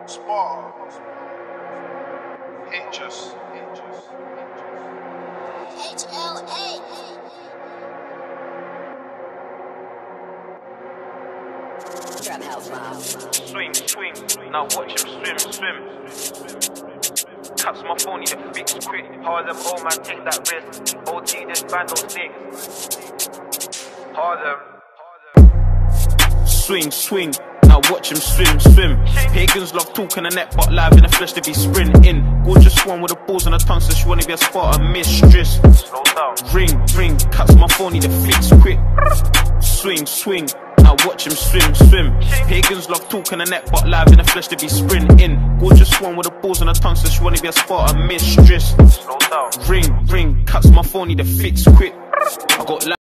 Spartans. H's. HLA. Trap house vibe. Swing, now watch him swim. Cuts my phone, need to fix quick. Harlem, oh man, take that risk. OT, this band don't stick. Harlem. Swing, now watch him swim. Pagans love talking the net, but live in the flesh they be sprinting. Gorgeous one with the balls on her tongue, so she wanna be a Spartan mistress. Slow down. Ring, cuts my phone, need to fix quick. Swing, now watch him swim. Pagans love talking the net, but live in the flesh they be sprinting. Gorgeous one with the balls on her tongue, so she wanna be a Spartan mistress. Slow down. Ring, cuts my phone, need to fix quick. I got